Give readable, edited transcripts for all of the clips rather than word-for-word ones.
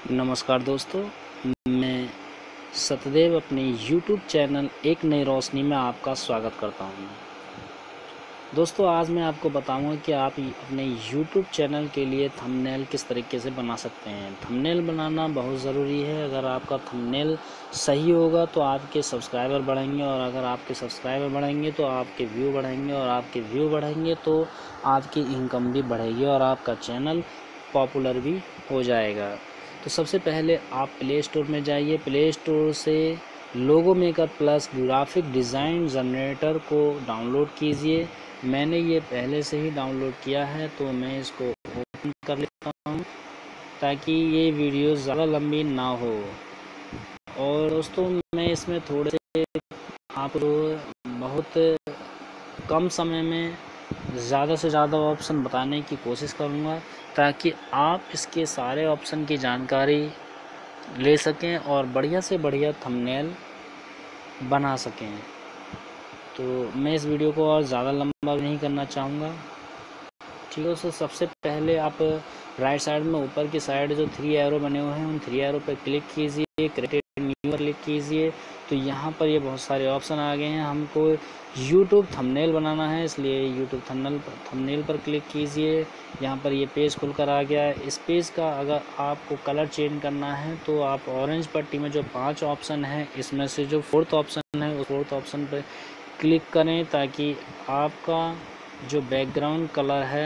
नमस्कार दोस्तों, मैं सतदेव अपने YouTube चैनल एक नई रोशनी में आपका स्वागत करता हूं। दोस्तों, आज मैं आपको बताऊंगा कि आप अपने YouTube चैनल के लिए थंबनेल किस तरीके से बना सकते हैं। थंबनेल बनाना बहुत ज़रूरी है। अगर आपका थंबनेल सही होगा तो आपके सब्सक्राइबर बढ़ेंगे, और अगर आपके सब्सक्राइबर बढ़ेंगे तो आपके व्यू बढ़ेंगे, और आपके व्यू बढ़ेंगे तो आपकी इनकम भी बढ़ेगी और आपका चैनल पॉपुलर भी हो जाएगा। तो सबसे पहले आप प्ले स्टोर में जाइए। प्ले स्टोर से logo maker plus graphic design generator को डाउनलोड कीजिए। मैंने ये पहले से ही डाउनलोड किया है, तो मैं इसको ओपन कर लेता हूँ ताकि ये वीडियो ज़्यादा लंबी ना हो। और दोस्तों, मैं इसमें थोड़े से आपको बहुत कम समय में ज़्यादा से ज़्यादा ऑप्शन बताने की कोशिश करूँगा ताकि आप इसके सारे ऑप्शन की जानकारी ले सकें और बढ़िया से बढ़िया थंबनेल बना सकें। तो मैं इस वीडियो को और ज़्यादा लंबा नहीं करना चाहूँगा। ठीक है। तो सबसे पहले आप राइट साइड में ऊपर की साइड जो 3 एरो बने हुए हैं, उन 3 एरो पर क्लिक कीजिए। क्रिएट न्यू पर क्लिक कीजिए। तो यहाँ पर ये बहुत सारे ऑप्शन आ गए हैं। हमको यूट्यूब थंबनेल बनाना है, इसलिए यूट्यूब थंबनेल पर क्लिक कीजिए। यहाँ पर ये पेज खुलकर आ गया है। इस पेज का अगर आपको कलर चेंज करना है तो आप ऑरेंज पट्टी में जो 5 ऑप्शन हैं, इसमें से जो 4th ऑप्शन है उस 4th ऑप्शन पर क्लिक करें ताकि आपका जो बैकग्राउंड कलर है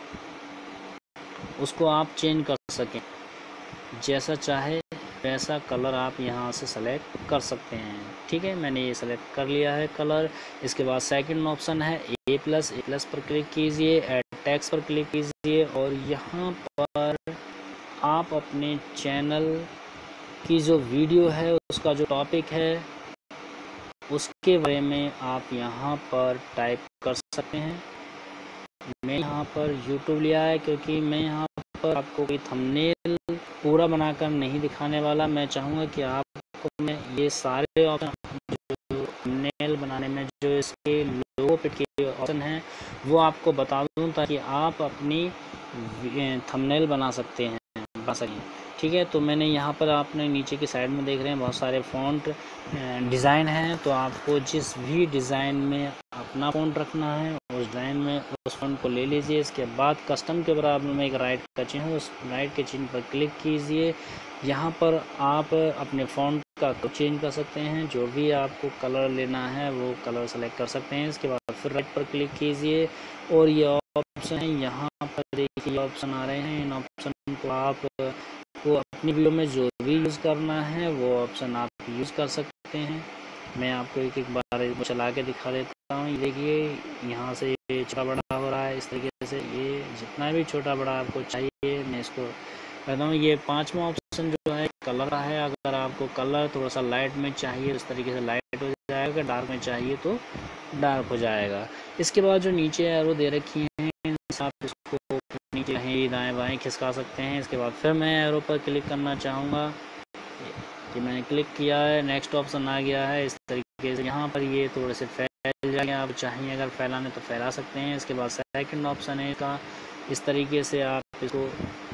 उसको आप चेंज कर सकें। जैसा चाहे वैसा कलर आप यहाँ से सेलेक्ट कर सकते हैं। ठीक है, मैंने ये सेलेक्ट कर लिया है कलर। इसके बाद सेकंड ऑप्शन है ए प्लस पर क्लिक कीजिए। ऐड टेक्स्ट पर क्लिक कीजिए, और यहाँ पर आप अपने चैनल की जो वीडियो है उसका जो टॉपिक है उसके बारे में आप यहाँ पर टाइप कर सकते हैं। मैं यहाँ पर YouTube लिया है क्योंकि मैं यहाँ पर आपको कोई थंबनेल पूरा बनाकर नहीं दिखाने वाला। मैं चाहूँगा कि आपको मैं ये सारे ऑप्शन जो थंबनेल बनाने में जो इसके लोगो पे के ऑप्शन हैं वो आपको बता दूँ ताकि आप अपनी थंबनेल बना सकें। ठीक है। तो मैंने यहाँ पर आपने नीचे की साइड में देख रहे हैं बहुत सारे फ़ॉन्ट डिज़ाइन हैं। तो आपको जिस भी डिज़ाइन में अपना फ़ॉन्ट रखना है उस डिज़ाइन में उस फ़ॉन्ट को ले लीजिए। इसके बाद कस्टम के बराबर में एक राइट का चिन्ह है, उस राइट के चिन्ह पर क्लिक कीजिए। यहाँ पर आप अपने फ़ॉन्ट का चेंज कर सकते हैं। जो भी आपको कलर लेना है वो कलर सेलेक्ट कर सकते हैं। इसके बाद फिर राइट पर क्लिक कीजिए, और ये ऑप्शन है यहाँ पर देखिए ऑप्शन आ रहे हैं। इन ऑप्शन को आप अपनी वीडियो में जो भी यूज़ करना है वो ऑप्शन आप यूज़ कर सकते हैं। मैं आपको एक एक बार चला के दिखा देता हूँ। देखिए यहाँ से ये छोटा बड़ा हो रहा है। इस तरीके से ये जितना भी छोटा बड़ा आपको चाहिए मैं इसको कहता हूँ। ये 5वां ऑप्शन जो है कलर का है। अगर आपको कलर थोड़ा सा लाइट में चाहिए इस तरीके से लाइट हो जाएगा, डार्क में चाहिए तो डार्क हो जाएगा। इसके बाद जो नीचे एरो दे रखी हैं आप इसको नीचे कहीं दाएं बाएं खिसका सकते हैं। इसके बाद फिर मैं एरो पर क्लिक करना चाहूँगा कि मैंने क्लिक किया है, नेक्स्ट ऑप्शन आ गया है। इस तरीके से यहाँ पर ये थोड़े से फैल जाएंगे। आप चाहिए अगर फैलाने तो फैला सकते हैं। इसके बाद सेकंड ऑप्शन है इसका, इस तरीके से आप इसको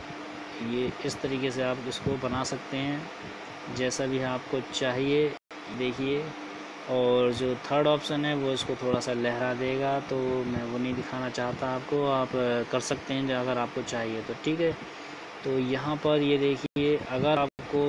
इस तरीके से आप इसको बना सकते हैं जैसा भी आपको चाहिए। देखिए, और जो थर्ड ऑप्शन है वो इसको थोड़ा सा लहरा देगा, तो मैं वो नहीं दिखाना चाहता आपको। आप कर सकते हैं अगर आपको चाहिए तो। ठीक है। तो यहाँ पर ये देखिए, अगर आपको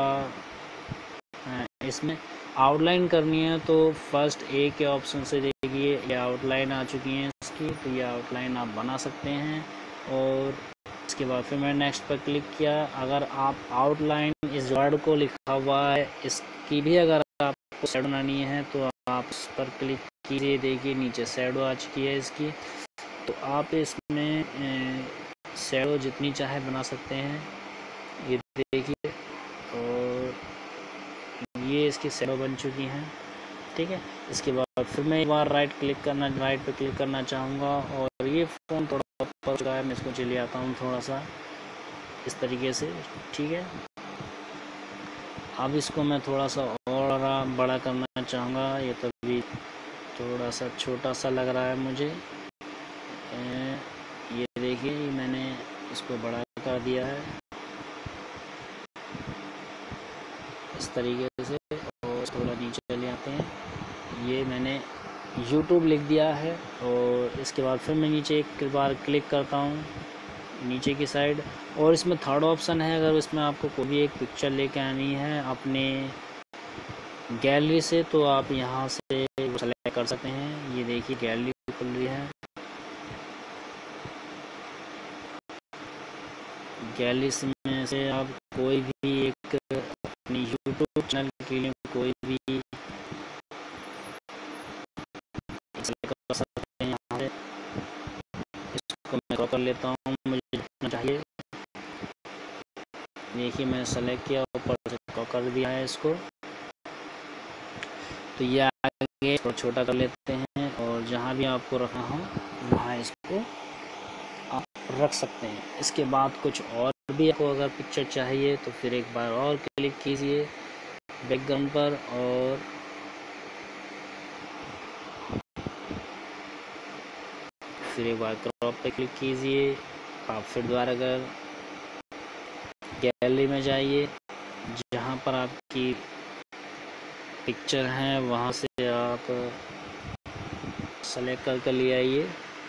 इसमें आउटलाइन करनी है तो फर्स्ट ए के ऑप्शन से देखिए ये आउटलाइन आ चुकी है इसकी, तो ये आउटलाइन आप बना सकते हैं। और इसके बाद फिर मैंने नेक्स्ट पर क्लिक किया। अगर आप आउटलाइन इस वर्ड को लिखा हुआ है इसकी भी अगर आपको शैडो बनानी है तो आप इस पर क्लिक कीजिए। देखिए नीचे शैडो आ चुकी है इसकी, तो आप इसमें शैडो जितनी चाहे बना सकते हैं। ये देखिए, और ये इसकी शैडो बन चुकी हैं। ठीक है। इसके बाद फिर मैं एक बार राइट पे क्लिक करना चाहूँगा, और ये फ़ोन थोड़ा ऊपर चुका है। मैं इसको चले आता हूँ थोड़ा सा इस तरीके से। ठीक है। अब इसको मैं थोड़ा सा और बड़ा करना चाहूँगा। ये तो भी थोड़ा सा छोटा सा लग रहा है मुझे। ये देखिए मैंने इसको बड़ा कर दिया है। इस तरीके से, और थोड़ा नीचे ले आते हैं। ये मैंने YouTube लिख दिया है, और इसके बाद फिर मैं नीचे एक बार क्लिक करता हूँ नीचे की साइड, और इसमें थर्ड ऑप्शन है, अगर इसमें आपको कोई भी एक पिक्चर लेके आनी है अपने गैलरी से तो आप यहाँ से सेलेक्ट कर सकते हैं। ये देखिए गैलरी खुल रही है। गैलरी में से आप कोई भी एक अपनी YouTube चैनल के लिए कोई भी सेलेक्ट कर सकते हैं। यहाँ से इसको मैं क्रॉप कर लेता हूँ, मुझे जितना चाहिए। देखिए मैं सेलेक्ट किया, ऊपर से क्रॉप कर दिया है इसको। तो ये आगे थोड़ा छोटा कर लेते हैं, और जहाँ भी आपको रखना हो वहाँ इसको आप रख सकते हैं। इसके बाद कुछ और भी आपको अगर पिक्चर चाहिए तो फिर एक बार और क्लिक कीजिए बैकग्राउंड पर, और फिर एक बार क्रॉप पे क्लिक कीजिए। आप फिर दोबारा अगर गैलरी में जाइए, जहाँ पर आपकी पिक्चर हैं वहाँ से आप सेलेक्ट करके ले आइए।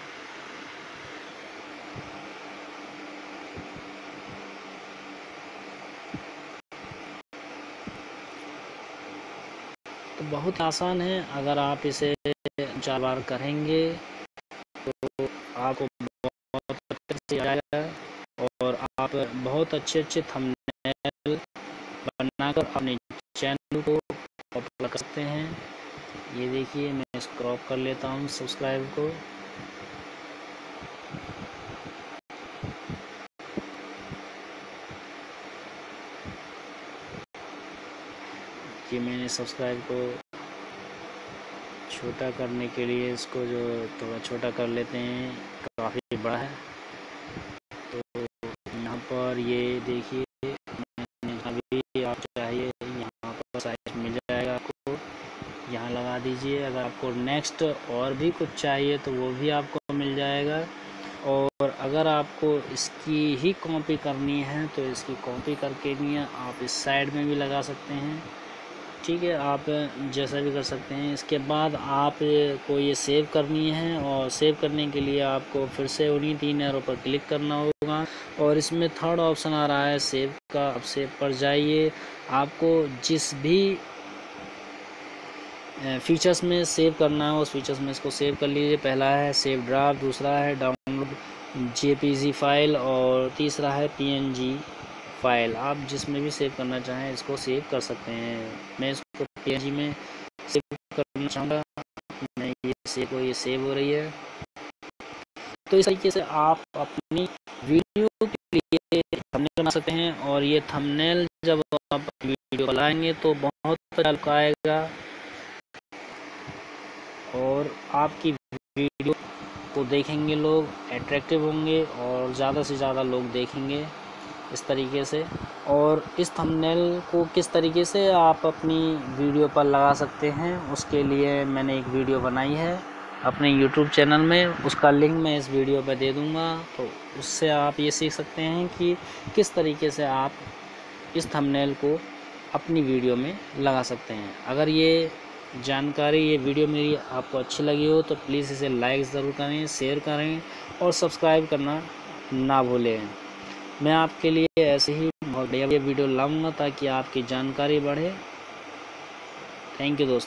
तो बहुत आसान है, अगर आप इसे 4 बार करेंगे तो आपको बहुत अच्छे से आ जाएगा, और आप बहुत अच्छे थंबनेल बनाकर अपने चैनल को पॉपुलर कर सकते हैं। ये देखिए मैं इसको क्रॉप कर लेता हूँ सब्सक्राइब को। कि मैंने सब्सक्राइब को छोटा करने के लिए इसको जो थोड़ा छोटा कर लेते हैं, काफ़ी बड़ा है। तो यहाँ पर ये देखिए मैंने अभी आप चाहिए यहाँ पर साइज मिल जाएगा आपको, यहाँ लगा दीजिए। अगर आपको नेक्स्ट और भी कुछ चाहिए तो वो भी आपको मिल जाएगा, और अगर आपको इसकी ही कॉपी करनी है तो इसकी कॉपी करके भी आप इस साइड में भी लगा सकते हैं। ठीक है, आप जैसा भी कर सकते हैं। इसके बाद आप को ये सेव करनी है, और सेव करने के लिए आपको फिर से उन्हीं 3 एरो पर क्लिक करना होगा, और इसमें थर्ड ऑप्शन आ रहा है सेव का। आप सेव पर जाइए। आपको जिस भी फीचर्स में सेव करना है उस फीचर्स में इसको सेव कर लीजिए। पहला है सेव ड्राफ्ट, दूसरा है डाउनलोड JPG फाइल, और तीसरा है PNG फाइल। आप जिसमें भी सेव करना चाहें इसको सेव कर सकते हैं। मैं इसको PNG में सेव करना चाहूँगा। मैं ये सेव हो रही है। तो इस तरीके से आप अपनी वीडियो के लिए थंबनेल बना सकते हैं, और ये थंबनेल जब आप वीडियो बनाएंगे तो बहुत अच्छा लुक आएगा, और आपकी वीडियो को देखेंगे लोग, अट्रैक्टिव होंगे, और ज़्यादा से ज़्यादा लोग देखेंगे इस तरीके से। और इस थंबनेल को किस तरीके से आप अपनी वीडियो पर लगा सकते हैं उसके लिए मैंने एक वीडियो बनाई है अपने YouTube चैनल में, उसका लिंक मैं इस वीडियो पर दे दूँगा। तो उससे आप ये सीख सकते हैं कि किस तरीके से आप इस थंबनेल को अपनी वीडियो में लगा सकते हैं। अगर ये जानकारी, ये वीडियो मेरी आपको अच्छी लगी हो तो प्लीज़ इसे लाइक ज़रूर करें, शेयर करें, और सब्सक्राइब करना ना भूलें। मैं आपके लिए ऐसे ही बहुत बढ़िया वीडियो लाऊंगा ताकि आपकी जानकारी बढ़े। थैंक यू दोस्तों।